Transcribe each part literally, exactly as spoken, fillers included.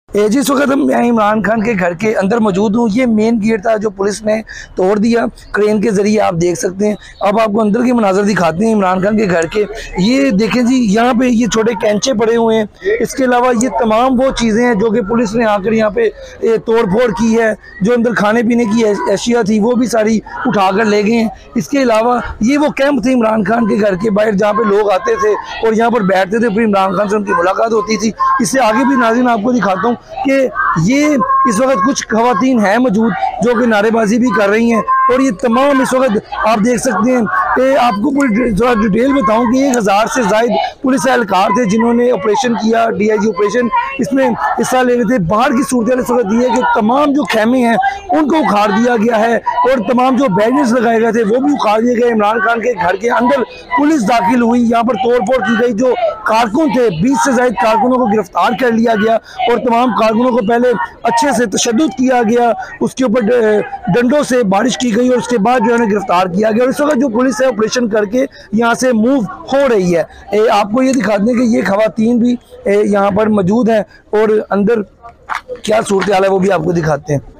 जिस वक्त हम मैं इमरान खान के घर के अंदर मौजूद हूँ, ये मेन गेट था जो पुलिस ने तोड़ दिया क्रेन के ज़रिए, आप देख सकते हैं। अब आपको अंदर के मनाजर दिखाते हैं इमरान खान के घर के। ये देखें जी, यहाँ पे ये छोटे कैंचे पड़े हुए हैं। इसके अलावा ये तमाम वो चीज़ें हैं जो कि पुलिस ने आकर यहाँ पे तोड़ फोड़ की है। जो अंदर खाने पीने की अशिया थी वो भी सारी उठा कर ले गए हैं। इसके अलावा ये वो कैंप थे इमरान खान के घर के बाहर, जहाँ पे लोग आते थे और यहाँ पर बैठते थे, फिर इमरान खान से उनकी मुलाकात होती थी। इससे आगे भी नाज़रीन आपको दिखाता हूँ कि ये इस वक्त कुछ खवातीन हैं मौजूद जो कि नारेबाजी भी कर रही हैं। और ये तमाम इस वक्त आप देख सकते हैं कि आपको पूरी थोड़ा डिटेल बताऊं कि एक हज़ार से ज़ायद पुलिस एहलकार थे जिन्होंने ऑपरेशन किया, डीआईजी ऑपरेशन इसमें हिस्सा ले रहे थे। बाहर की सूरत इस वक्त ये है कि तमाम जो खेमे हैं उनको उखाड़ दिया गया है और तमाम जो बैरियर्स लगाए गए थे वो भी उखाड़ दिए गए। इमरान खान के घर के अंदर पुलिस दाखिल हुई, यहाँ पर तोड़ फोड़ की गई। जो कारकुन थे, बीस से ज़ायद कारकुनों को गिरफ्तार कर लिया गया और तमाम कारकुनों को पहले अच्छे से तशद्दुद किया गया, उसके ऊपर डंडों से बारिश की गई और उसके बाद जो है गिरफ्तार किया गया। और इस वक्त जो पुलिस है ऑपरेशन करके यहाँ से मूव हो रही है। ए, आपको ये दिखा दें कि ये खवातीन भी यहाँ पर मौजूद हैं और अंदर क्या सूरत हाल है वो भी आपको दिखाते हैं।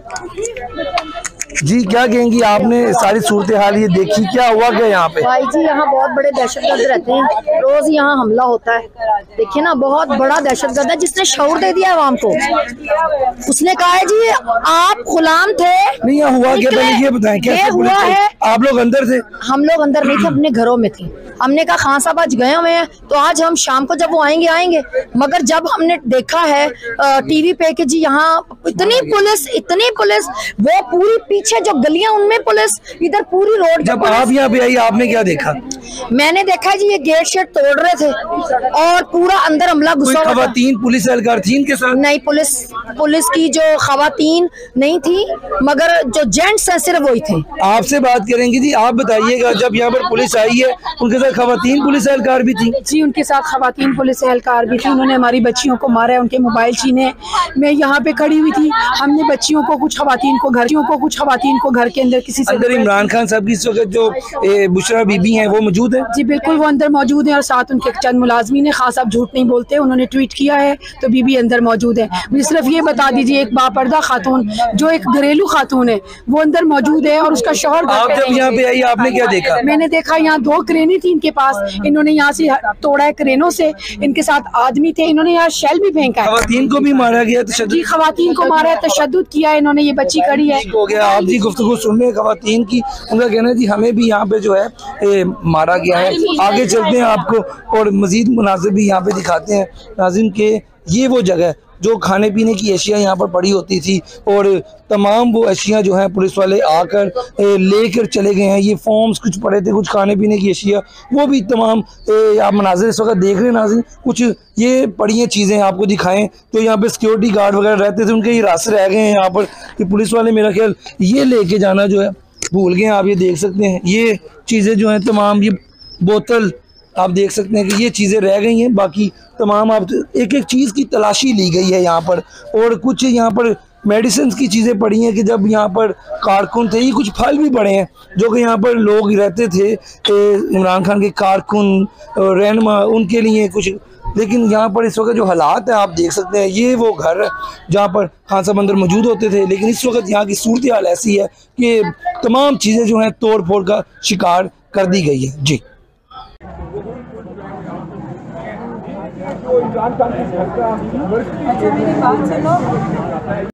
जी, क्या कहेंगी, आपने सारी सूरत हाल ये देखी, क्या हुआ क्या यहाँ पे? भाई जी, यहाँ बहुत बड़े दहशतगर्द रहते हैं, रोज यहाँ हमला होता है। देखिए ना, बहुत बड़ा दहशतगर्द है जिसने शऊर दे दिया आवाम को। उसने कहा है जी आप गुलाम थे। नहीं, यहाँ हुआ क्या, पहले ये बताएं कैसे हुआ है? आप लोग अंदर थे? हम लोग अंदर नहीं थे, अपने घरों में थे। हमने कहा खान साहब आज गए हुए हैं तो आज हम शाम को जब वो आएंगे आएंगे। मगर जब हमने देखा है टीवी पे कि जी यहाँ इतनी पुलिस इतनी पुलिस, वो पूरी पीछे जो गलियां उनमें पुलिस, इधर पूरी रोड। जब आप यहाँ पे आई आपने क्या देखा? मैंने देखा जी ये गेट शेट तोड़ रहे थे और पूरा अंदर हमला घुसा। खवातीन पुलिस एहलकार थी इनके साथ? नहीं, पुलिस पुलिस की जो खवातीन नहीं थी, मगर जो जेंट्स हैं सिर्फ वही थे। आपसे बात करेंगे जी, आप बताइएगा जब यहाँ पर पुलिस आई है उनके साथ खवातीन पुलिस एहलकार भी थी? जी, उनके साथ खवातीन पुलिस एहलकार भी थी। उन्होंने हमारी बच्चियों को मारा है, उनके मोबाइल छीने। मैं यहाँ पे खड़ी हुई थी, हमने बच्चियों को कुछ खवातीन को घर को कुछ खवातीन को घर के अंदर किसी से अंदर इमरान खान साहब की इस वक्त जो बुशरा बीबी हैं वो मौजूद है? जी बिल्कुल, वो अंदर मौजूद है और साथ उनके चंद मुलाजमीन है। खास साहब झूठ नहीं बोलते, उन्होंने ट्वीट किया है तो बीबी अंदर मौजूद है। मुझे सिर्फ ये बता दीजिए, एक बापर्दा खातून जो एक घरेलू खातून है वो अंदर मौजूद है और उसका शौहर। आप जब यहाँ पे आई आपने क्या देखा? मैंने देखा यहाँ दो क्रेनें थी इनके पास, इन्होंने यहाँ से तोड़ा है क्रेनों से। इनके साथ आदमी थे, इन्होंने यहाँ शेल भी फेंका है। खवातीन को भी मारा गया? जी, खवातीन को मारा है, तशद्दुद किया है इन्होंने। ये बच्ची खड़ी है। हो गया आप जी गुफ्तगू सुन रहे खवातीन की, उनका कहना है जी हमें भी यहाँ पे जो है ए, मारा गया है। आगे चलते हैं आपको और मजीद मुनासिब भी यहाँ पे दिखाते हैं नाज़रीन के। ये वो जगह जो खाने पीने की अशिया यहाँ पर पड़ी होती थी और तमाम वो अशिया जो हैं पुलिस वाले आकर लेकर चले गए हैं। ये फॉर्म्स कुछ पड़े थे, कुछ खाने पीने की अशिया, वो भी तमाम ए, आप मनाजिर इस वक्त देख रहे हैं नाज़रीन। कुछ ये पड़ी चीज़ें आपको दिखाएं तो यहाँ पे सिक्योरिटी गार्ड वगैरह रहते थे, उनके ये रास्ते रह गए हैं यहाँ पर कि पुलिस वाले मेरा ख्याल ये लेके जाना जो है भूल गए। आप ये देख सकते हैं, ये चीज़ें जो हैं तमाम, ये बोतल आप देख सकते हैं कि ये चीज़ें रह गई हैं। बाकी तमाम आप एक एक चीज़ की तलाशी ली गई है यहाँ पर। और कुछ यहाँ पर मेडिसिन की चीज़ें पड़ी हैं कि जब यहाँ पर कारकुन थे, ये कुछ फल भी पड़े हैं जो कि यहाँ पर लोग रहते थे, इमरान खान के कारकुन रहनुमा, उनके लिए कुछ। लेकिन यहाँ पर इस वक्त जो हालात है आप देख सकते हैं, ये वो घर है जहाँ पर खान साहब अंदर मौजूद होते थे। लेकिन इस वक्त यहाँ की सूरत हाल ऐसी है कि तमाम चीज़ें जो हैं तोड़ फोड़ का शिकार कर दी गई है। जी, अच्छा मेरी बात सुनो।